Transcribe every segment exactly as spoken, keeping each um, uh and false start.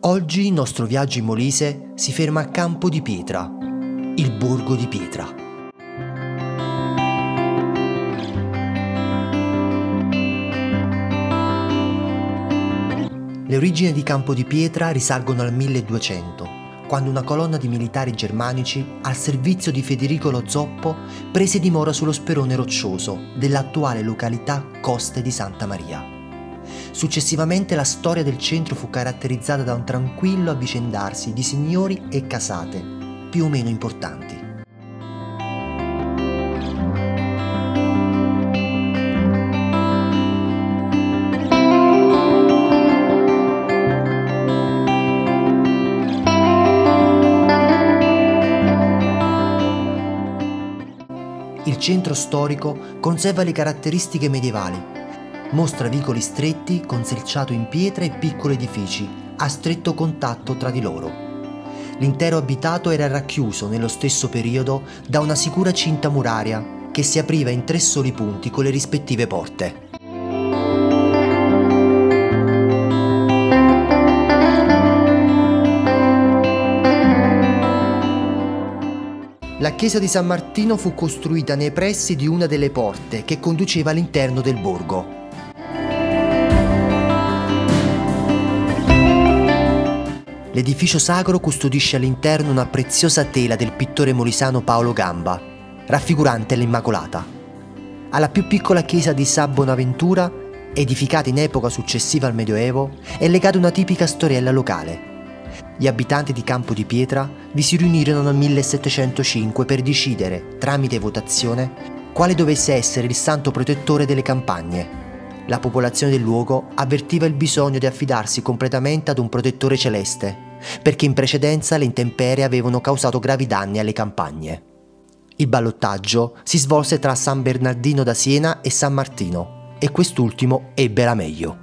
Oggi il nostro viaggio in Molise si ferma a Campo di Pietra, il borgo di Pietra. Le origini di Campo di Pietra risalgono al milleduecento, quando una colonna di militari germanici al servizio di Federico lo Zoppo prese dimora sullo sperone roccioso dell'attuale località Coste di Santa Maria. Successivamente la storia del centro fu caratterizzata da un tranquillo avvicendarsi di signori e casate, più o meno importanti. Il centro storico conserva le caratteristiche medievali. Mostra vicoli stretti con selciato in pietra e piccoli edifici a stretto contatto tra di loro. L'intero abitato era racchiuso nello stesso periodo da una sicura cinta muraria che si apriva in tre soli punti con le rispettive porte. La chiesa di San Martino fu costruita nei pressi di una delle porte che conduceva all'interno del borgo. L'edificio sacro custodisce all'interno una preziosa tela del pittore molisano Paolo Gamba, raffigurante l'Immacolata. Alla più piccola chiesa di San Bonaventura, edificata in epoca successiva al Medioevo, è legata una tipica storiella locale. Gli abitanti di Campo di Pietra vi si riunirono nel millesettecentocinque per decidere, tramite votazione, quale dovesse essere il santo protettore delle campagne. La popolazione del luogo avvertiva il bisogno di affidarsi completamente ad un protettore celeste, perché in precedenza le intemperie avevano causato gravi danni alle campagne. Il ballottaggio si svolse tra San Bernardino da Siena e San Martino, e quest'ultimo ebbe la meglio.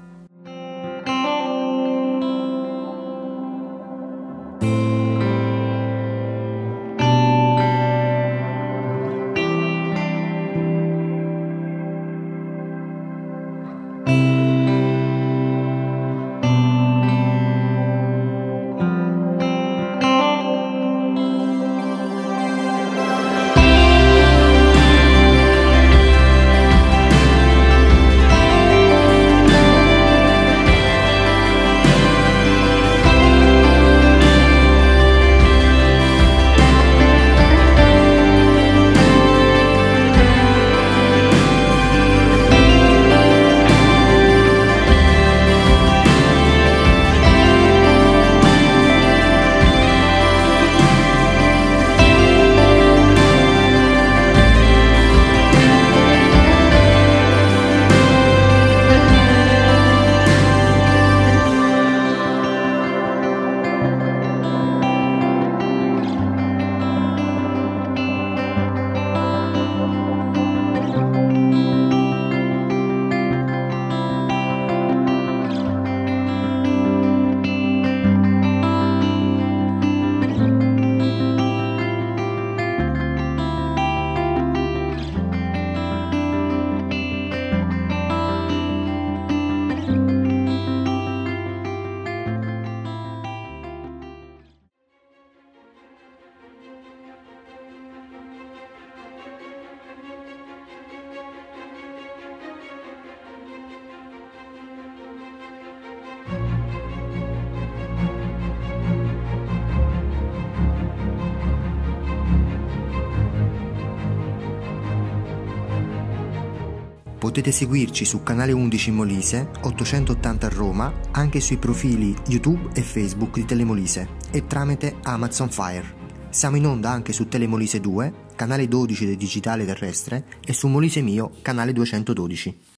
Potete seguirci su Canale undici Molise, ottocentottanta a Roma, anche sui profili YouTube e Facebook di Telemolise e tramite Amazon Fire. Siamo in onda anche su Telemolise due, canale dodici del digitale terrestre, e su Molise Mio, canale duecentododici.